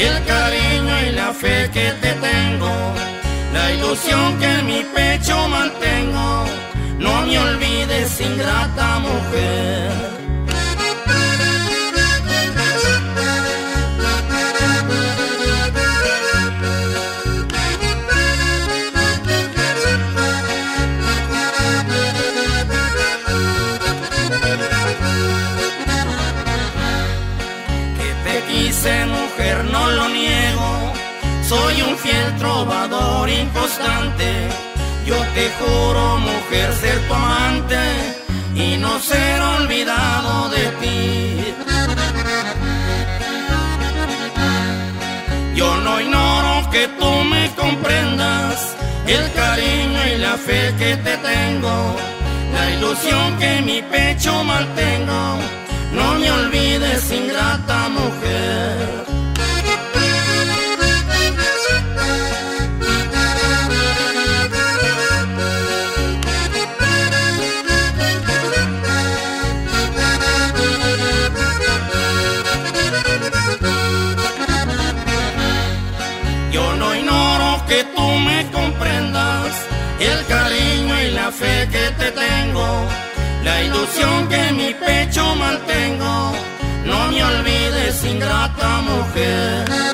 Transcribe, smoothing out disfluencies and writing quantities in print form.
el cariño y la fe que te tengo, la ilusión que en mi pecho mantengo. No me olvides, ingrata mujer. Mujer, no lo niego, soy un fiel trovador inconstante. Yo te juro, mujer, ser tu amante y no ser olvidado de ti. Yo no ignoro que tú me comprendas, el cariño y la fe que te tengo, la ilusión que en mi pecho mantengo. No me olvides, ingrata mujer. Yo no ignoro que tú me comprendas, el cariño y la fe que te tengo, la ilusión que en mi pecho mantengo. No me olvides, ingrata mujer.